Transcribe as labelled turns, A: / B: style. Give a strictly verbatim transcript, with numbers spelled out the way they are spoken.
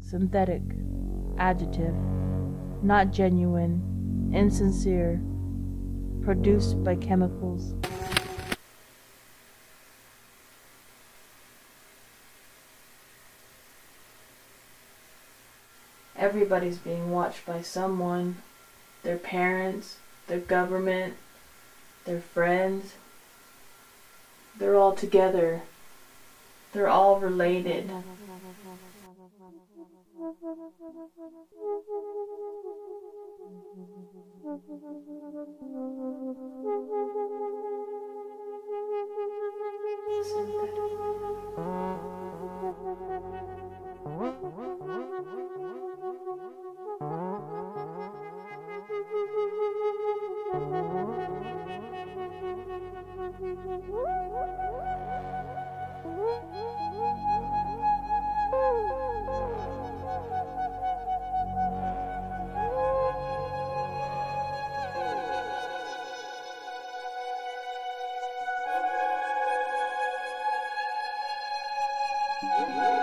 A: synthetic, adjective, not genuine, insincere, produced by chemicals. Everybody's being watched by someone, their parents, their government, their friends. They're all together. They're all related.
B: What?